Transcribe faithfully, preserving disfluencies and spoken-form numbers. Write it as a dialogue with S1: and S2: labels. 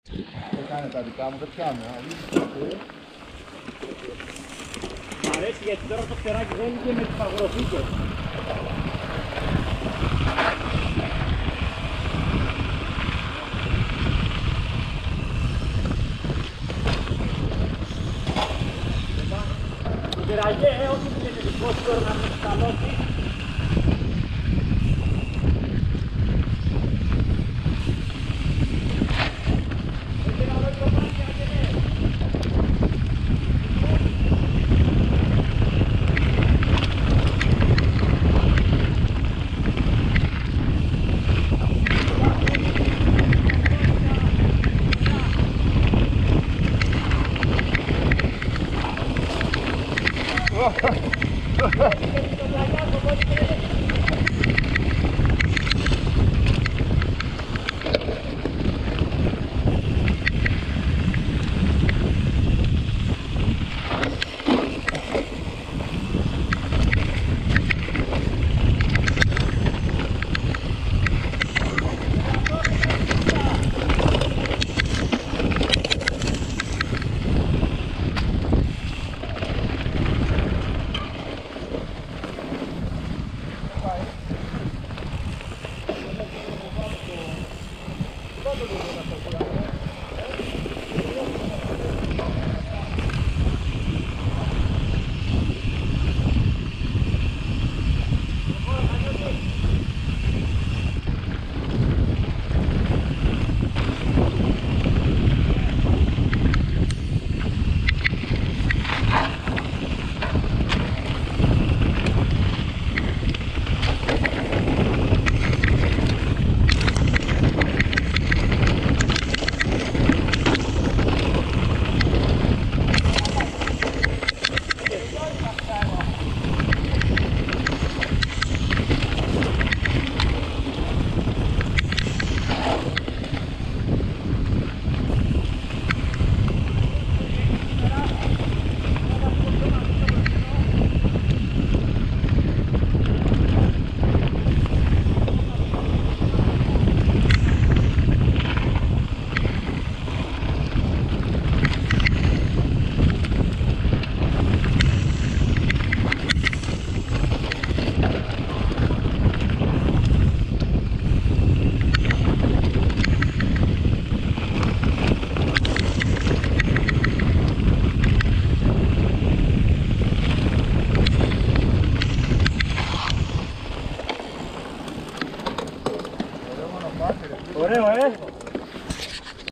S1: Δεν κάνε τα δικά μου, δεν πιάνω.
S2: Μ' αρέσει γιατί τώρα το φτεράκι δεν είναι με τις παγροθήκες. Το φτεραγέ, όχι που είναι δικό σου τώρα να μην σταλώσει. Quando eu vou na